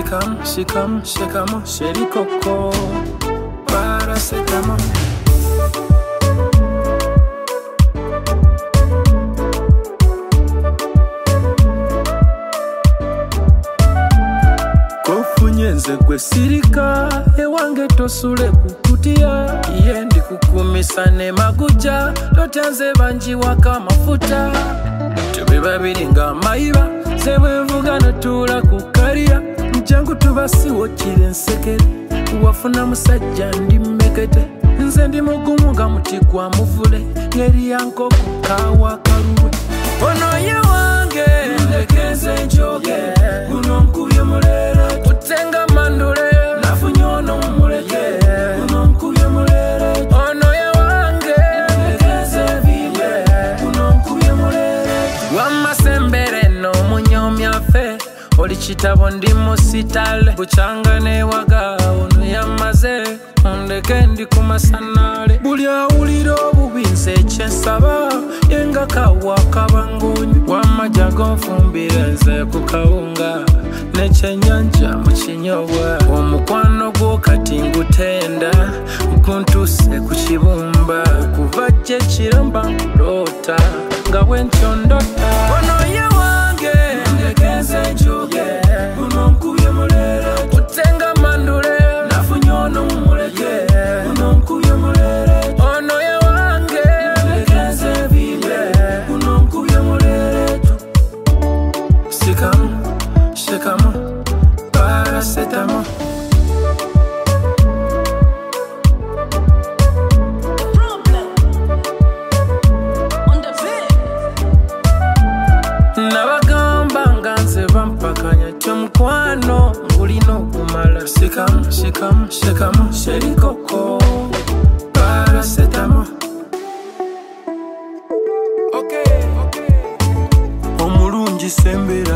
shikamo, sheri koko, paracetamol. Kofunyenze gwe sirika, ewange tosule kukutia. Iye ndi kukumisa ne maguja, totanze banji waka mafuta. Tube babiri nga mayiba, sebwe mvuga notula kukaria. Njangu tubasiwo kire nsekere, wafuna musajja ndi mmekete. Nze ndi mugumu nga muti gwa muvule, ngeri yankoko kawa kaluwe. Ono ye wange, ndekeze njoge, guno nkubye mulere. Utenga mandule, nafunye ono mumuleke, guno nkubye mulere. Ono ye wange, ndekeze vibe, guno nkubye mulere. Wamasembere no munyomya fe, oli kitabo ndi musitale. Buchanga ne waga, ono yamaze, ondeke ndi kumasanale. Buli awulira obubi nze kyensaba, yenga kawa kabangunyu. Wamajja gonfumbira nze ku kawunga, n'ekyenyanja mu kinyobwa. Omukwano gwo kati ngutenda, guntuse ku kibumba. Okuva gye kiramba nkulota, nga bwentyo ndota. Ono ye wange, ndekeze njoge, guno nkubye mulere. Utenga mandule, nafunye ono mumuleke, guno nkubye mulere. Ono ye wange, ndekeze vibe, guno nkubye mulere. Shikamo, paracetamol. Nabagamba nga nze bampakanya ky'omukwano ngulina okumala. Shikamo, sheri koko, paracetamol. Omulungi sembera